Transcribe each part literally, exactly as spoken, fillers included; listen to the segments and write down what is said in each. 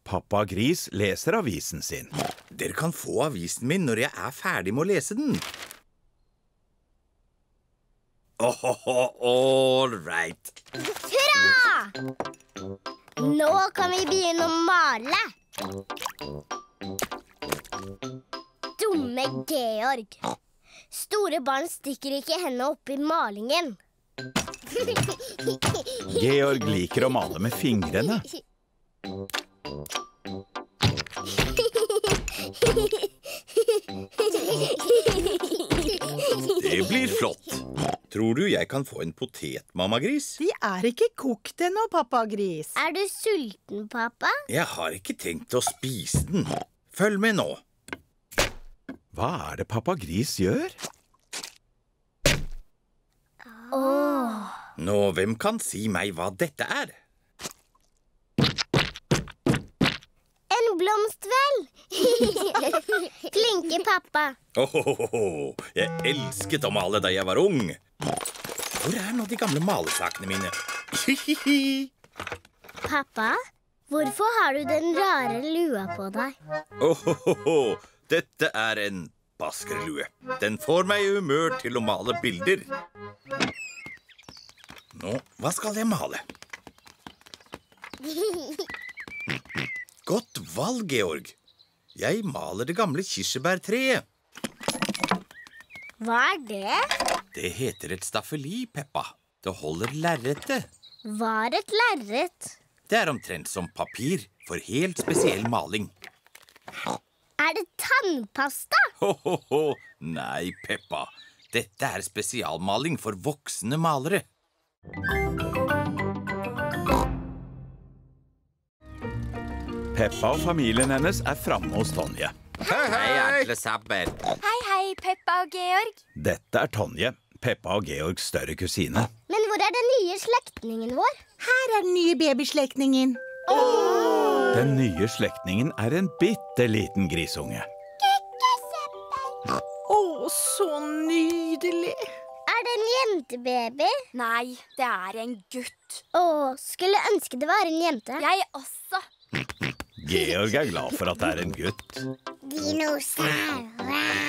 Pappa Gris leser avisen sin. Dere kan få avisen min når jeg er ferdig med å lese den. Åhåhå, all right. Hurra! Nå kan vi begynne å male. Dumme Georg. Store barn stikker ikke hendene opp i malingen. Georg liker å male med fingrene. Det blir flott. Tror du jeg kan få en potet, mamma Gris? De er ikke kokt ennå, pappa Gris. Er du sulten, pappa? Jeg har ikke tenkt å spise den. Følg med nå. Hva er det pappa Gris gjør? Åh. Nå, hvem kan si meg hva dette er? En blomst, vel? Flinke pappa. Åhåhåhå, jeg elsket å male da jeg var ung. Hvor er nå de gamle malesakene mine? Hihihi. Pappa, hvorfor har du den rare lua på deg? Åhåhåhå, dette er en baskerlue. Den får meg i humør til å male bilder. Nå, hva skal jeg male? Godt valg, Georg. Jeg maler det gamle kirsebærtreet. Hva er det? Det heter et staffeli, Peppa. Det holder lerretet. Hva er et lerret? Det er omtrent som papir for helt spesiell maling. Er det tannpasta? Ho-ho-ho, nei, Peppa. Dette er spesialmaling for voksne malere. Peppa og familien hennes er framme hos Tonje. Hei, Atle Sabber. Hei, hei, Peppa og Georg. Dette er Tonje, Peppa og Georgs større kusine. Men hvor er den nye slektningen vår? Her er den nye babyslektningen. Den nye slektningen er en bitte liten grisunge. Å, så nydelig. Er det en jentebaby? Nei, det er en gutt. Å, skulle ønske det var en jente. Jeg også. Georg er glad for at det er en gutt. Dinosaurer.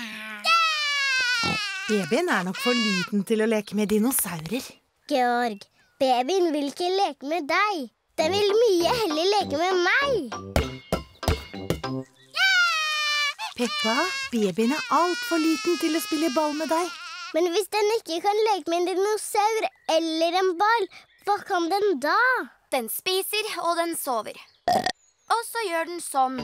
Babyen er nok for liten til å leke med dinosaurer. Georg, babyen vil ikke leke med deg. Den vil mye heller leke med meg. Peppa, babyen er alt for liten til å spille ball med deg. Men hvis den ikke kan leke med en dinosaur eller en ball, hva kan den da? Den spiser, og den sover. Og så gjør den sånn.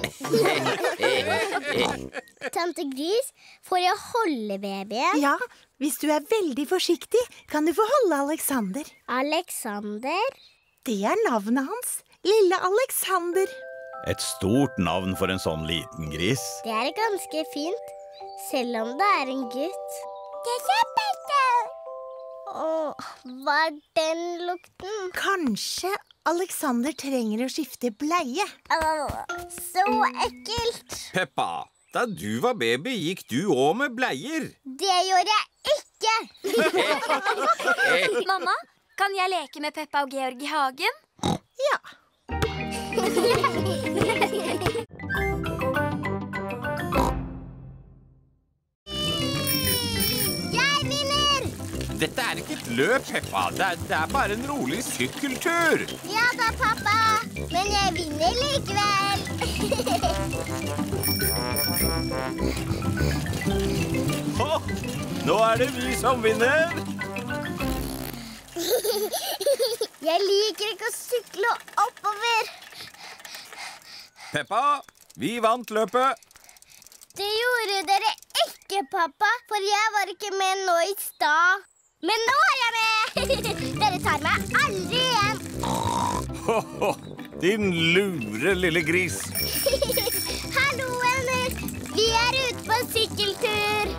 Tante Gris, får jeg holde babyen? Ja, hvis du er veldig forsiktig, kan du få holde Alexander. Alexander? Det er navnet hans. Lille Alexander. Et stort navn for en sånn liten gris. Det er ganske fint, selv om det er en gutt. Åh, hva er den lukten? Kanskje Alexander trenger å skifte bleie. Åh, så ekkelt. Peppa, da du var baby, gikk du også med bleier. Det gjør jeg ikke. Mamma, kan jeg leke med Peppa og Georg i hagen? Ja. Jeg vinner! Dette er ikke et løp, Peppa. Det er, det er bare en rolig sykkeltur. Ja da, pappa. Men jeg vinner likevel. Hå, nå er det vi som vinner. Jeg liker ikke å sykle oppover. Peppa, vi vant løpet. Det gjorde dere ikke, pappa, for jeg var ikke med nå i stad. Men nå er jeg med! Dere tar meg aldri igjen. Ho, ho, din lure lille gris. Hallo, venner. Vi er ute på sykkeltur.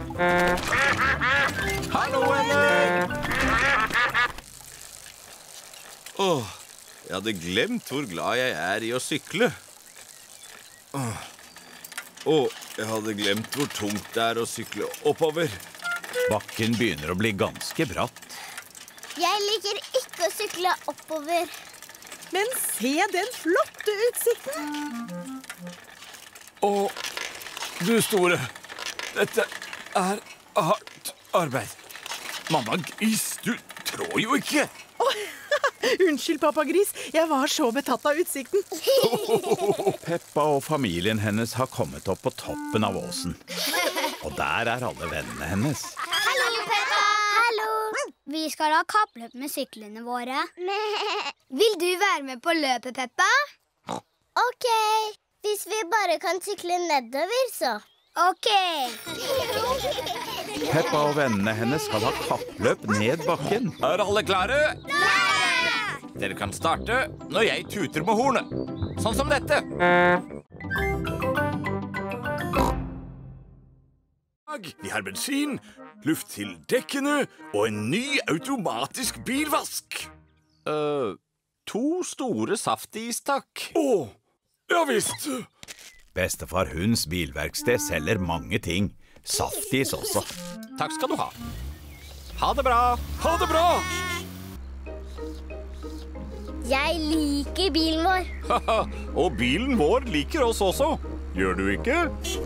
Hallo, venner. Åh, jeg hadde glemt hvor glad jeg er i å sykle. Åh, Åh, jeg hadde glemt hvor tungt det er å sykle oppover. Bakken begynner å bli ganske bratt. Jeg liker ikke å sykle oppover. Men se den flotte utsikten! Å, du store, dette er hardt arbeid. Mamma Gris, du trår jo ikke. Unnskyld, pappa Gris. Jeg var så betatt av utsikten. Peppa og familien hennes har kommet opp på toppen av åsen. Og der er alle vennene hennes. Hallo, Peppa! Hallo! Vi skal ha kappløp med syklene våre. Vil du være med på løpet, Peppa? Ok, hvis vi bare kan sykle nedover, så. Ok. Peppa og vennene hennes skal ha kappløp ned bakken. Er alle klare? Dere kan starte når jeg tuter med hornet. Sånn som dette. Vi har bensin, luft til dekkene og en ny automatisk bilvask. Uh, to store saftis, takk. Å, ja visst. Bestefar Hunds bilverksted selger mange ting. Saftis også. Takk skal du ha. Ha det bra. Ha det bra. Jeg liker bilen vår. Og bilen vår liker oss også. Gjør du ikke?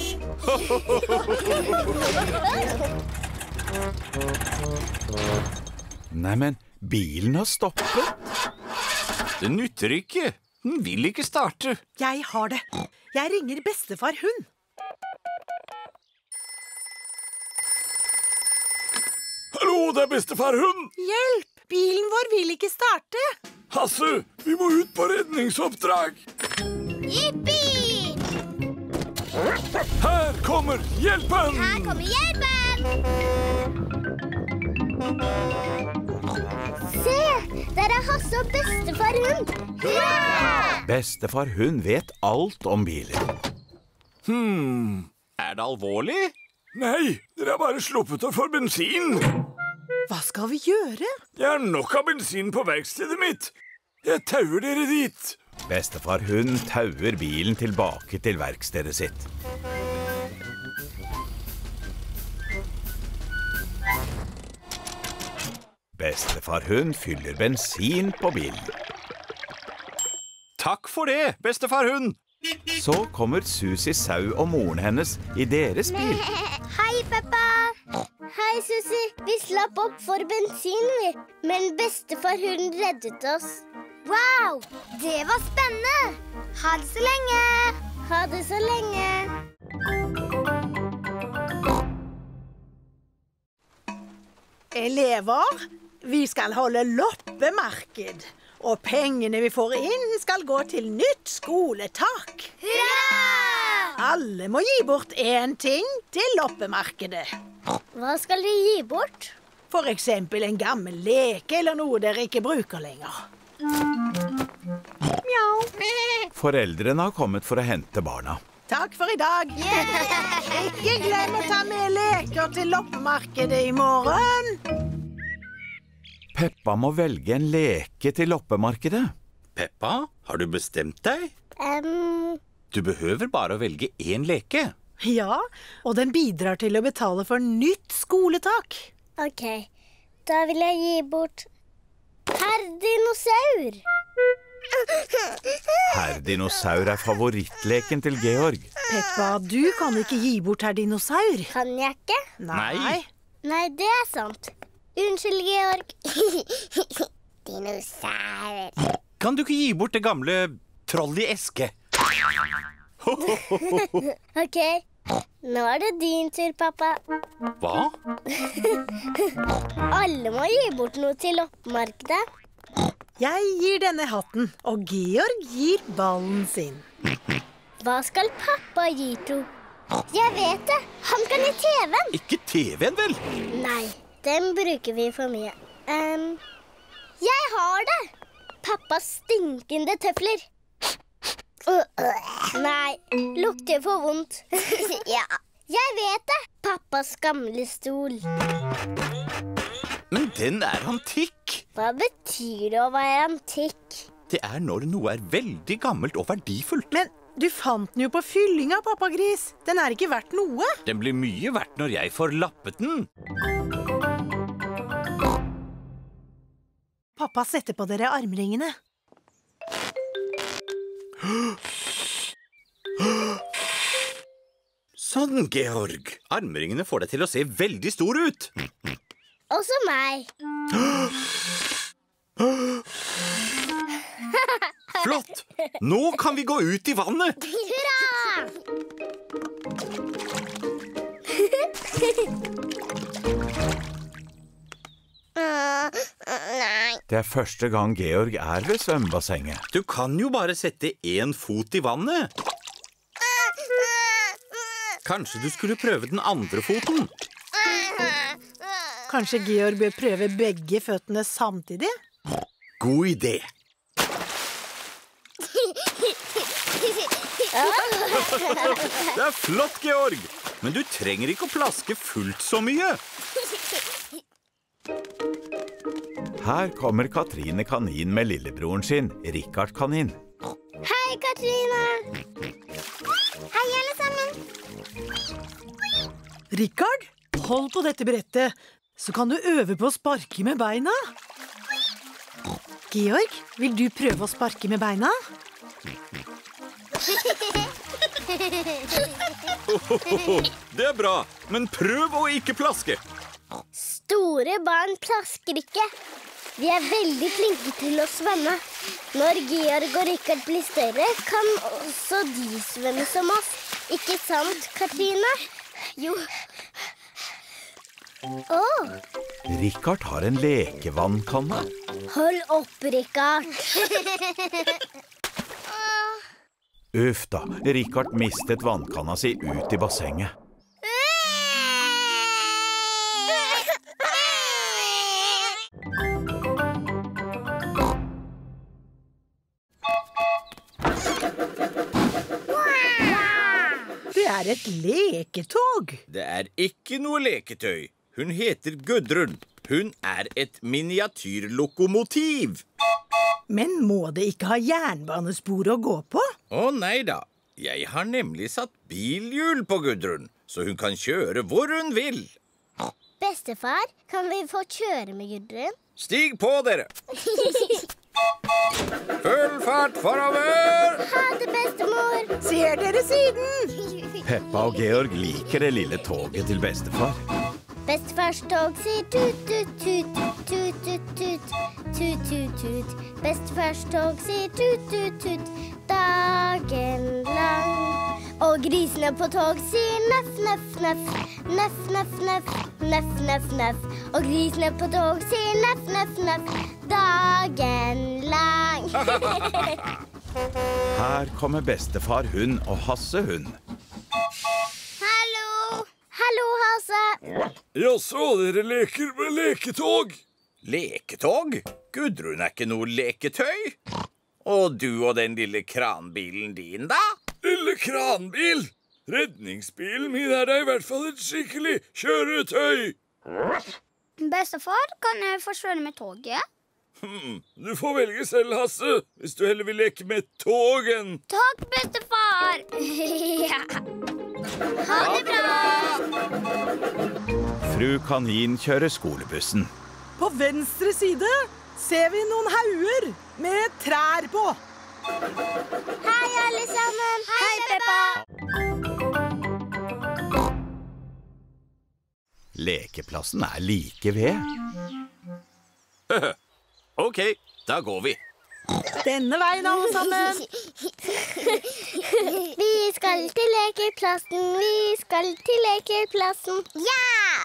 Neimen, bilen har stoppet. Det nytter ikke. Den vil ikke starte. Jeg har det. Jeg ringer bestefar Hund. Hallo, det er bestefar Hund. Hjelp! Bilen vår vil ikke starte. Hasse, vi må ut på redningsoppdrag. Jippi! Her kommer hjelpen! Her kommer hjelpen! Se, der er Hasse og bestefar Hund. Hurra! Bestefar Hund vet alt om biler. Hmm, er det alvorlig? Nei, dere har bare sluppet å få bensin. Hva skal vi gjøre? Jeg har nok av bensin på verkstedet mitt. Jeg tauer dere dit. Bestefar Hund tauer bilen tilbake til verkstedet sitt. Bestefar Hund fyller bensin på bilen. Takk for det, bestefar Hund. Så kommer Susi Sau og moren hennes i deres bil. Hei, Peppa. Hei, Susi. Vi slapp opp for bensin, vi. Men bestefar Hund reddet oss. Wow, det var spennende. Ha det så lenge. Ha det så lenge. Elever, vi skal holde loppemarked. Og pengene vi får inn skal gå til nytt skoletak. Hurra! Alle må gi bort én ting til loppemarkedet. Hva skal de gi bort? For eksempel en gammel leke eller noe dere ikke bruker lenger. Mjau. Foreldrene har kommet for å hente barna. Takk for i dag. Ikke glem å ta med leker til loppemarkedet i morgen. Peppa må velge en leke til loppemarkedet. Peppa, har du bestemt deg? Um, Du behøver bare å velge én leke. Ja, og den bidrar til å betale for nytt skoletak. ok, da vil jeg gi bort Herr Dinosaur. Herr Dinosaur er favorittleken til Georg. Peppa, du kan ikke gi bort herr Dinosaur. Kan jeg ikke? Nei. Nei, det er sant. Unnskyld, Georg. Dinosaur. Kan du ikke gi bort det gamle troll i eske? Ok, nå er det din tur, pappa. Hva? Alle må gi bort noe til loppemarkedet. Jeg gir denne hatten, og Georg gir ballen sin. Hva skal pappa gi to? Jeg vet det. Han kan gi T V-en. Ikke T V-en, vel? Nei, den bruker vi for mye. Um, jeg har det. Pappas stinkende tøfler. Uh, uh, nei, lukter for vondt. Ja, jeg vet det. Pappas gamle stol. Men den er antikk. Hva betyr det å være antikk? Det er når noe er veldig gammelt og verdifullt. Men du fant den jo på fyllinga, pappa Gris. Den er ikke verdt noe. Den blir mye verdt når jeg får lappet den. Pappa setter på dere armringene. Sånn, Georg. Armringene får deg til å se veldig stor ut. Også meg. Flott! Nå kan vi gå ut i vannet. Hurra! Nei. Det er første gang Georg er ved svømmebassenget. Du kan jo bare sette en fot i vannet. Kanskje du skulle prøve den andre foten? Kanskje Georg bør prøve begge føttene samtidig? God idé. Det er flott, Georg. Men du trenger ikke å plaske fullt så mye. Her kommer Katrine Kanin med lillebroren sin, Richard Kanin. Hei, Katrine. Hei, alle sammen. Richard, hold på dette brettet, så kan du øve på å sparke med beina. Georg, vil du prøve å sparke med beina? Det er bra, men prøv å ikke plaske. Store barn plasker ikke. De er veldig flinke til å svømme. Når Georg og Richard blir større, kan også de svømme som oss. Ikke sant, Katrine? Jo. Åh, Richard har en lekevannkanne. hold opp, Richard. Uff da, Richard mistet vannkanna si ut i bassenget. Det er et leketog. Det er ikke noe leketøy. Hun heter Gudrun. Hun er et miniatyrlokomotiv. Men må det ikke ha jernbanespor å gå på? Å nei da. Jeg har nemlig satt bilhjul på Gudrun, så hun kan kjøre hvor hun vil. Bestefar, kan vi få kjøre med Gudrun? Stig på, dere. Full fart forover. Ha det, bestemor. Ser dere siden? Peppa og Georg liker det lille toget til bestefar. Bestefars tog sier tut, tut, tut, tut, tut, tut, tut, tut, tut. Bestefars tog sier tut, tut, tut, dagen lang. Og grisene på tog sier nøff, nøff, nøff, nøff, nøff, nøff, nøff, nøff, nøff. Og grisene på tog sier nøff, nøff, nøff, dagen lang. Her kommer bestefar hund og Hasse hund. Hallo. Hallo, Hasse. Jaså, dere leker med leketog? Leketog? Gudrun er ikke noe leketøy. Og du og den lille kranbilen din, da? Lille kranbil! Redningsbilen min er da i hvert fall et skikkelig kjøretøy. Bestefar, kan jeg få kjøre med toget? Hmm, du får velge selv, Hasse, hvis du heller vil leke med togen. Takk, bestefar! Ja. Ha det bra! Fru Kanin kjører skolebussen. På venstre side ser vi noen hauger med trær på. Hei, alle sammen. Hei, Peppa! Lekeplassen er like ved. Ok, da går vi. Denne veien, alle sammen. Vi skal til lekeplassen, vi skal til lekeplassen. Ja!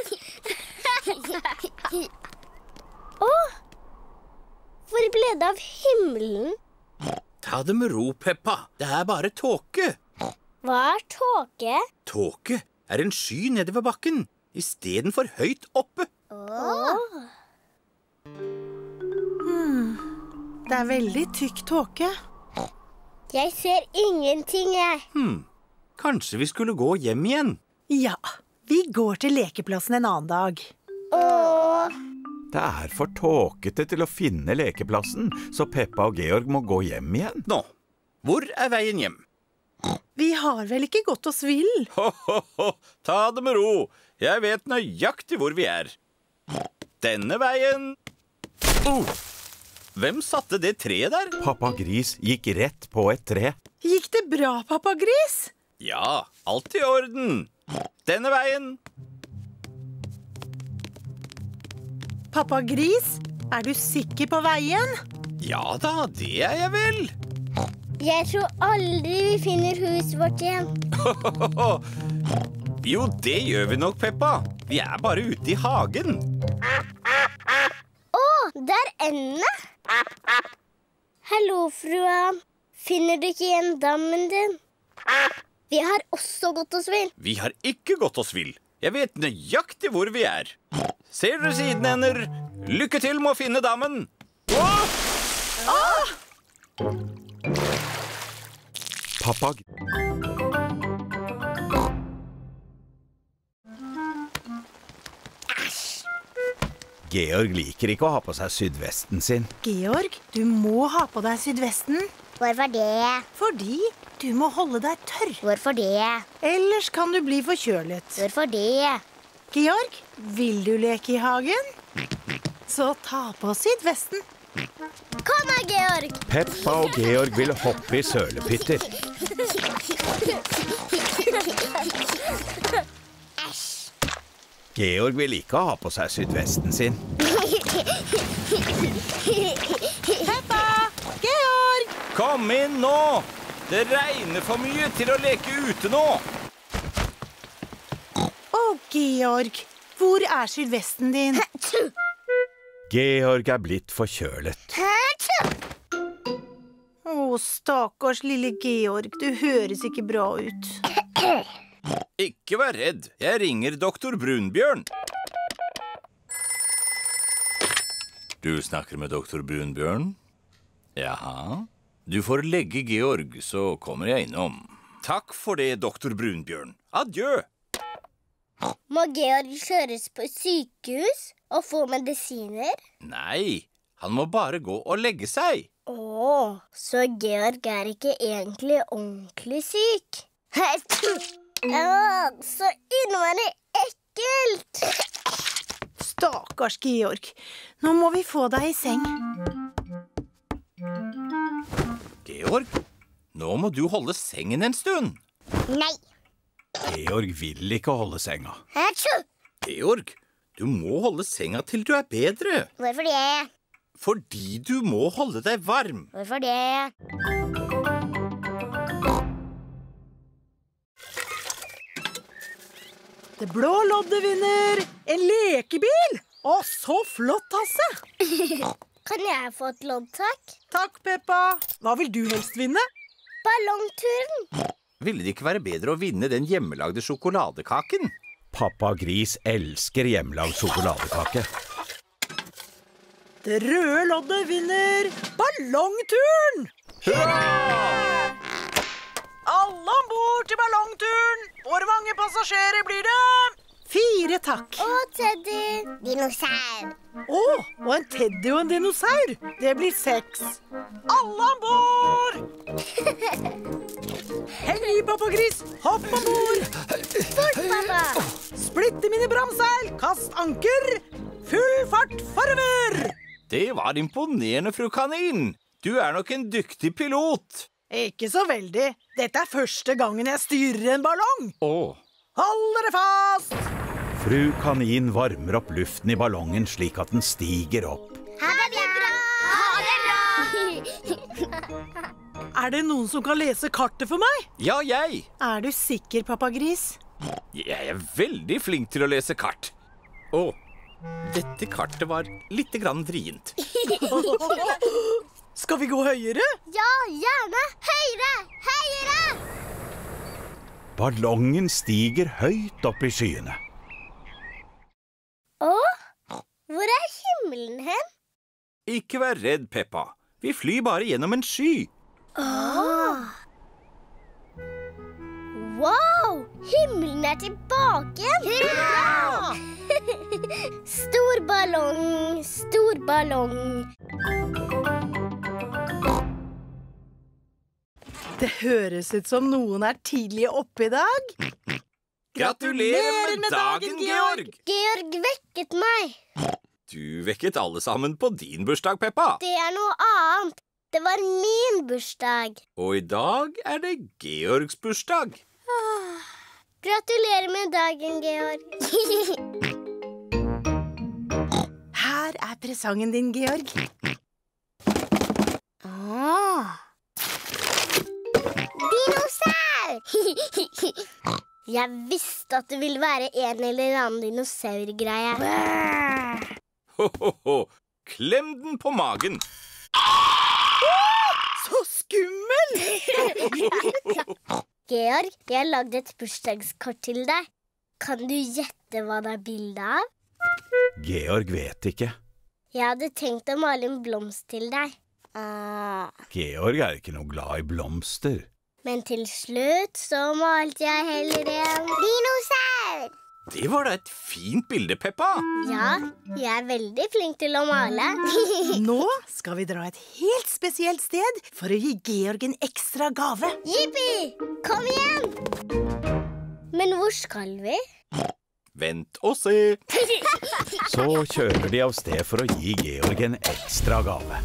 Åh, hvor ble det av himmelen? Ta det med ro, Peppa. Det er bare tåke. Hva er tåke? Tåke er en sky nede ved bakken, i stedet for høyt oppe. Åh. Det er veldig tykk tåke. Jeg ser ingenting, jeg. Hmm, kanskje vi skulle gå hjem igjen? Ja, vi går til lekeplassen en annen dag. Åh. Det er for tåkete til å finne lekeplassen, så Peppa og Georg må gå hjem igjen. Nå, hvor er veien hjem? Vi har vel ikke gått oss vill? Ho, ho, ho. Ta det med ro. Jeg vet nøyaktig hvor vi er. Denne veien. Oh. Hvem satte det treet der? Pappa Gris gikk rett på et tre. Gikk det bra, pappa Gris? Ja, alt i orden. Denne veien. Pappa Gris, er du sikker på veien? Ja da, det er jeg vel. Jeg tror aldri vi finner huset vårt igjen. Jo, det gjør vi nok, Peppa. Vi er bare ute i hagen. Å, der er endene. Hallo, frua. Finner du ikke igjen dammen din? Vi har også gått oss vill. Vi har ikke gått oss vill. Jeg vet nøyaktig hvor vi er. Ser dere sidenender? Lykke til med å finne dammen. Åh! Ah! Pappa Georg liker ikke å ha på seg sydvesten sin. Georg, du må ha på deg sydvesten. Hvorfor det? Fordi du må holde deg tørr. Hvorfor det? Ellers kan du bli forkjølet. Hvorfor det? Georg, vil du leke i hagen? Så ta på sydvesten. Kom her, Georg. Peppa og Georg vil hoppe i sølepytter. Georg vil ikke ha på seg sydvesten sin. Peppa! Georg! Kom inn nå! Det regner for mye til å leke ute nå. Å, Georg, hvor er sydvesten din? Georg er blitt forkjølet. Å, stakkars lille Georg, du høres ikke bra ut. Ikke vær redd. Jeg ringer doktor Brunbjørn. Du snakker med doktor Brunbjørn? Jaha. Du får legge Georg, så kommer jeg innom. Takk for det, doktor Brunbjørn. Adjø. Må Georg kjøres på sykehus og få medisiner? Nei, han må bare gå og legge seg. Åh, så Georg er ikke egentlig ordentlig syk. Åh, så innmari ekkelt. Stakkars Georg, nå må vi få deg i seng. Georg, nå må du holde sengen en stund. Nei. Georg vil ikke holde senga. Georg, du må holde senga til du er bedre. Hvorfor det? Fordi du må holde deg varm. Hvorfor det? Det blå loddet vinner en lekebil. Å, så flott, Hasse. Kan jeg få et lodd, takk? Takk, Peppa. Hva vil du helst vinne? Ballongturen. Ville det ikke være bedre å vinne den hjemmelagde sjokoladekaken? Pappa Gris elsker hjemmelagd sjokoladekake. Det røde loddet vinner ballongturen. Alle ombord til ballongturen. Hvor mange passasjerer blir det? Fire, takk. Å, Teddy. Dinosaur. Å, og en teddy og en dinosaur. Det blir seks. Alle ombord! Hei, pappa Gris. Hopp ombord. Fort, pappa. Splitte mine bramseil. Kast anker. Full fart forover. Det var imponerende, fru Kanin. Du er nok en dyktig pilot. Ikke så veldig. Dette er første gangen jeg styrer en ballong. Åh. Hold dere fast! Fru Kanin varmer opp luften i ballongen slik at den stiger opp. Ha det bra. Ha det bra. Er det noen som kan lese kartet for meg? Ja, jeg. Er du sikker, pappa Gris? Jeg er veldig flink til å lese kart. Åh, dette kartet var litt grann vrient. Skal vi gå høyere? Ja, gjerne. Høyre, høyre. Ballongen stiger høyt opp i skyene. Åh, hvor er himmelen hen? Ikke vær redd, Peppa. Vi flyr bare gjennom en sky. Åh. Wow, himmelen er tilbake. Hurra! Stor ballong, stor ballong. Det høres ut som noen er tidlig oppe i dag. Gratulerer med dagen, Georg! Georg vekket meg. Du vekket alle sammen på din bursdag, Peppa. Det er noe annet. Det var min bursdag. Og i dag er det Georgs bursdag. Gratulerer med dagen, Georg. Her er presangen din, Georg. Ah. Dinosaur! Jeg visste at det ville være en eller annen dinosaurgreie. Ho, ho, ho. Klem den på magen. Så skummel! Georg, jeg har lagd et bursdagskort til deg. Kan du gjette hva det er bilde av? Georg vet ikke. Jeg hadde tenkt å male en blomst til deg. Ah. Georg er ikke noe glad i blomster. Men til slutt så malte jeg heller en dinosaur. Det var da et fint bilde, Peppa. Ja, jeg er veldig flink til å male. Nå skal vi dra et helt spesielt sted for å gi Georg en ekstra gave. Jippi! Kom igjen! Men hvor skal vi? Vent og se. Så kjører de av sted for å gi Georg en ekstra gave.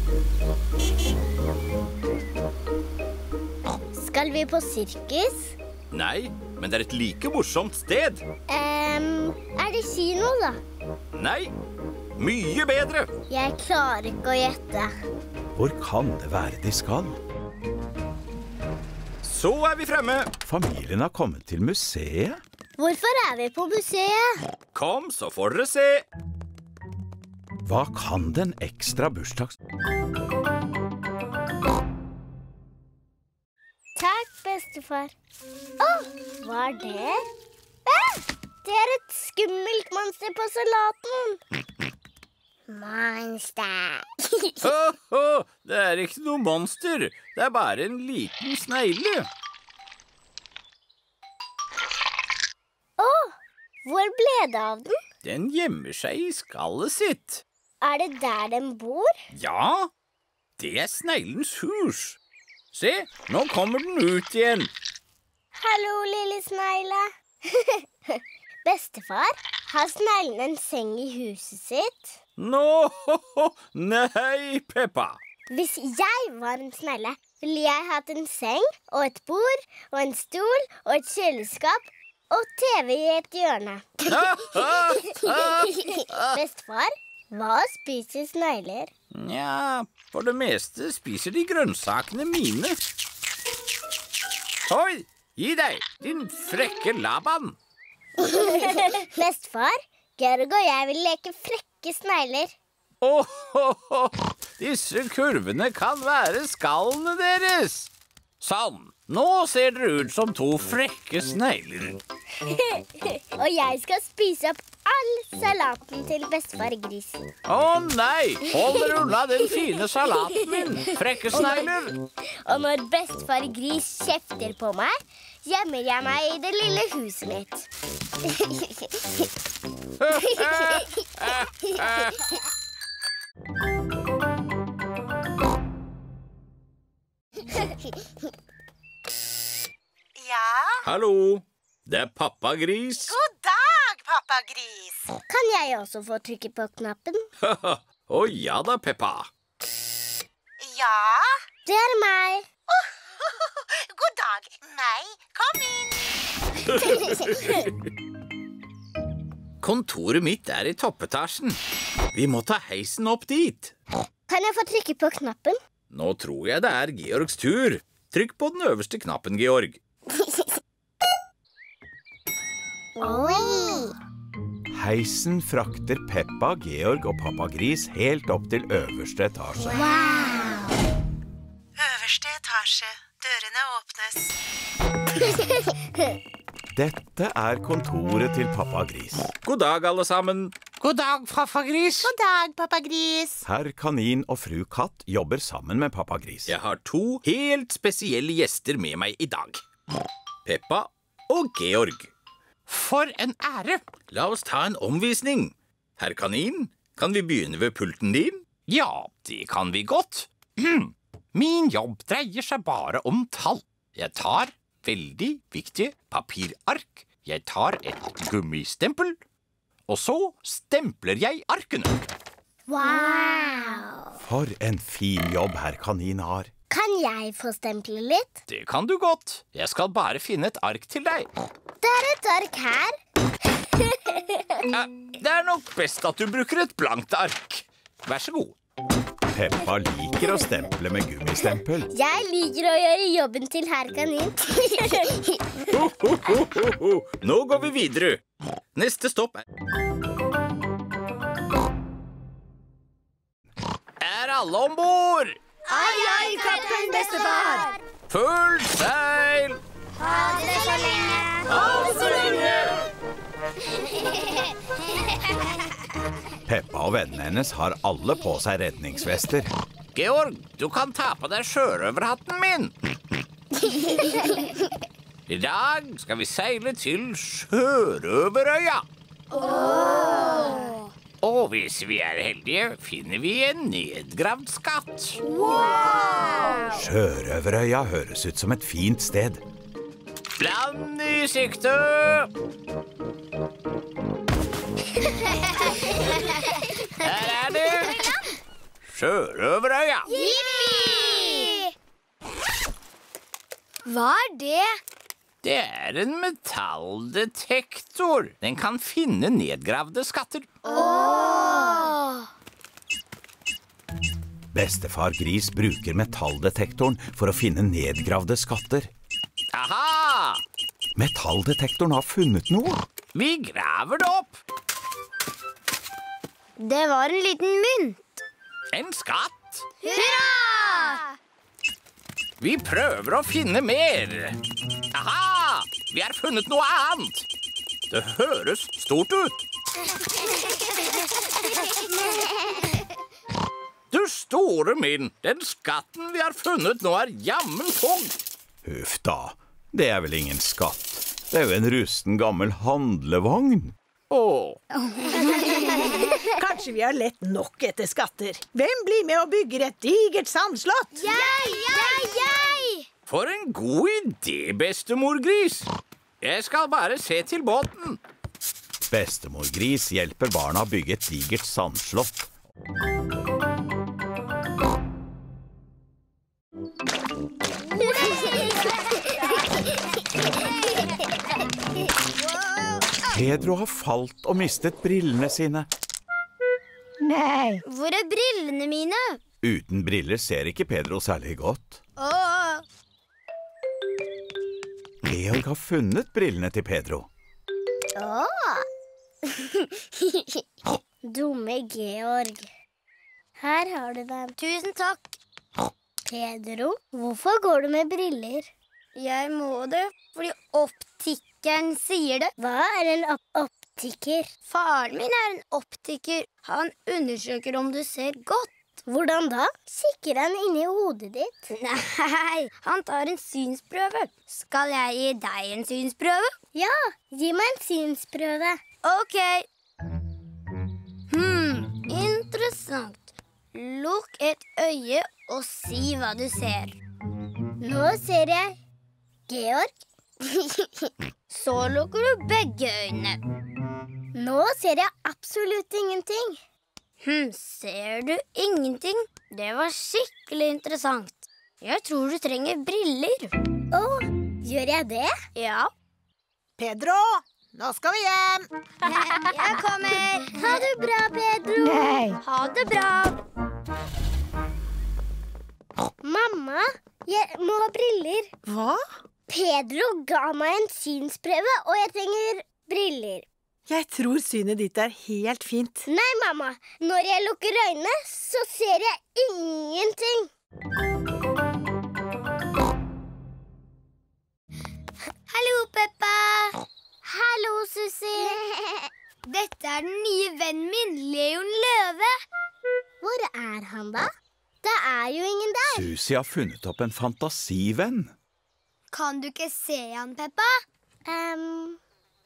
Skal vi på sirkus? Nei, men det er et like morsomt sted. Um, er det kino, da? Nei, mye bedre. Jeg klarer ikke å gjette. Hvor kan det være de skal? Så er vi fremme. Familien har kommet til museet. Hvorfor er vi på museet? Kom, så får dere se. Hva kan den ekstra bursdags... Takk, bestefar. Åh, hva er det? Ah, det er et skummelt monster på salaten. Monster. Ho, ho, det er ikke noe monster. Det er bare en liten snegle. Åh, hvor ble det av den? Den gjemmer seg i skallet sitt. Er det der den bor? Ja, det er sneglens hus. Se, nå kommer den ut igjen. Hallo, lille snegle. Bestefar, har sneglen en seng i huset sitt? Nå, nei, Peppa. Hvis jeg var en snegle, ville jeg hatt en seng og et bord og en stol og et kjøleskap og T V i et hjørne. Bestefar, hva spiser snegler? Ja, for det meste spiser de grønnsakene mine. Oi, gi deg, din frekke Laban. Bestefar, Georg og jeg vil leke frekke snegler. Åh, oh, oh, disse kurvene kan være skallene deres. Sånn, nå ser dere ut som to frekke snegler. Og jeg skal spise opp all salaten til bestefar Gris. Å nei, hold dere unna den fine salaten min, frekke snegler. Og når bestefar Gris kjefter på meg, gjemmer jeg meg i det lille huset mitt. Ja? Hallo, det er pappa Gris. God dag, pappa Gris. Kan jeg også få trykke på knappen? Å ja da, Peppa. Ja? Det er meg. Oh, god dag, meg. Kom inn. Kontoret mitt er i toppetasjen. Vi må ta heisen opp dit. Kan jeg få trykke på knappen? Nå tror jeg det er Georgs tur. Trykk på den øverste knappen, Georg. Oi! Heisen frakter Peppa, Georg og pappa Gris helt opp til øverste etasje. Wow! Øverste etasje. Dørene åpnes. Dette er kontoret til pappa Gris. God dag, alle sammen. God dag, pappa Gris. God dag, pappa Gris. Herr Kanin og fru Katt jobber sammen med pappa Gris. Jeg har to helt spesielle gjester med meg i dag. Peppa og Georg. For en ære. La oss ta en omvisning. Herr Kanin, kan vi begynne ved pulten din? Ja, det kan vi godt. Min jobb dreier seg bare om tall. Jeg tar veldig viktige papirark. Jeg tar et gummistempel, og så stempler jeg arkene. Wow! For en fin jobb herr Kanin har. Kan jeg få stemple litt? Det kan du godt. Jeg skal bare finne et ark til deg. Det er et ark her. Eh, Det er nok best at du bruker et blankt ark. Vær så god. Peppa liker å stemple med gummistempel. Jeg liker å gjøre jobben til herr Kanin. Ho, ho, ho, ho, ho. Nå går vi videre. Neste stopp er Er alle ombord? Ai, ai, kaptein bestefar! Full seil! Ha det så lenge. Ha det så lenge! Peppa og vennene hennes har alle på seg redningsvester. Georg, du kan ta på deg sjørøverhatten min. I dag skal vi seile til Sjørøverøya. Og hvis vi er heldige, finner vi en nedgravd skatt. Sjørøverøya høres ut som et fint sted. Land i sikte! Der er det! Sjørøverøya. Hva er det? Det er en metalldetektor. Den kan finne nedgravde skatter. Bestefar Gris bruker metalldetektoren for å finne nedgravde skatter. Aha! Metalldetektoren har funnet noe. Vi graver det opp. Det var en liten mynt. En skatt. Hurra! Vi prøver å finne mer. Aha! Vi har funnet noe annet. Det høres stort ut. Du store min, den skatten vi har funnet nå er jammen tung. Huff da, det er vel ingen skatt. Det er jo en rusten gammel handlevogn. Åh, Kanskje vi har lett nok etter skatter. Hvem blir med og bygger et digert sandslott? Jeg, jeg, jeg! for en god idé, bestemor Gris. Jeg skal bare se til båten. Bestemor Gris hjelper barna å bygge et digert sandslott. Pedro har falt og mistet brillene sine. Nei. Hvor er brillene mine? Uten briller ser ikke Pedro særlig godt. Åh, Georg har funnet brillene til Pedro. Dumme Georg. Her har du dem. tusen takk. Pedro, hvorfor går du med briller? Jeg må det, fordi optikeren sier det. Hva er en op optiker? Faren min er en optiker. Han undersøker om du ser godt. Hvordan da? Kikker han inn i hodet ditt? Nei, han tar en synsprøve. Skal jeg gi deg en synsprøve? Ja, gi meg en synsprøve. Ok. Hmm, interessant. Lukk et øye og si hva du ser. Nå ser jeg Georg. Så lukker du begge øynene. Nå ser jeg absolutt ingenting. Hm, ser du ingenting? Det var skikkelig interessant. Jeg tror du trenger briller. Å, gjør jeg det? Ja, Pedro, nå skal vi hjem. jeg kommer. Ha det bra, Pedro. Nei. Ha det bra. Mamma, jeg må ha briller. Hva? Pedro ga meg en synsprøve, og jeg trenger briller. Jeg tror synet ditt er helt fint. Nei, mamma. Når jeg lukker øynene, så ser jeg ingenting. Hallo, Peppa. Hallo, Susi. Dette er den nye vennen min, Leon Løve. Hvor er han da? Det er jo ingen der. Susi har funnet opp en fantasivenn. Kan du ikke se han, Peppa? Ehm,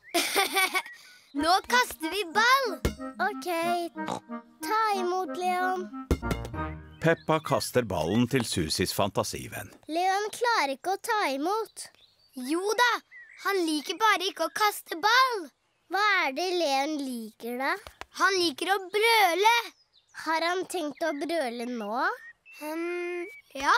Nå kaster vi ball. ok. Ta imot, Leon. Peppa kaster ballen til Susis fantasivenn. Leon klarer ikke å ta imot. Jo da, han liker bare ikke å kaste ball. Hva er det Leon liker da? Han liker å brøle. Har han tenkt å brøle nå? Um, ja.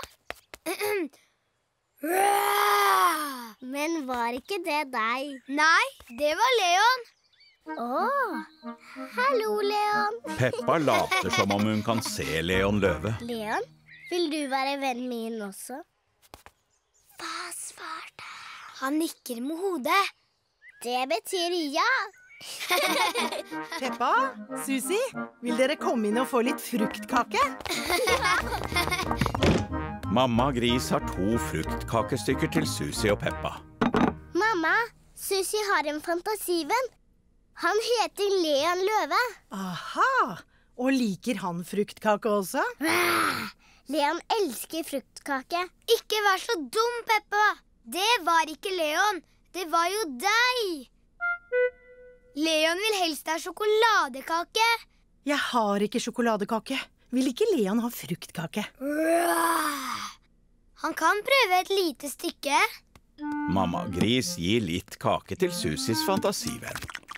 Men var ikke det deg? Nei, det var Leon. Åh, hallo Leon. Peppa later som om hun kan se Leon Løve. Leon, vil du være venn min også? Hva svarte? Han nikker med hodet. Det betyr ja. Peppa, Susi, vil dere komme inn og få litt fruktkake? Mamma Gris har to fruktkakestykker til Susi og Peppa. Mamma, Susi har en fantasivenn. Han heter Leon Løve. Aha, og liker han fruktkake også? Leon elsker fruktkake. Ikke vær så dum, Peppa. Det var ikke Leon. Det var jo deg. Leon vil helst ha sjokoladekake. Jeg har ikke sjokoladekake. Vil ikke Leon ha fruktkake? Han kan prøve et lite stykke. Mamma Gris gir litt kake til Susis fantasivenn.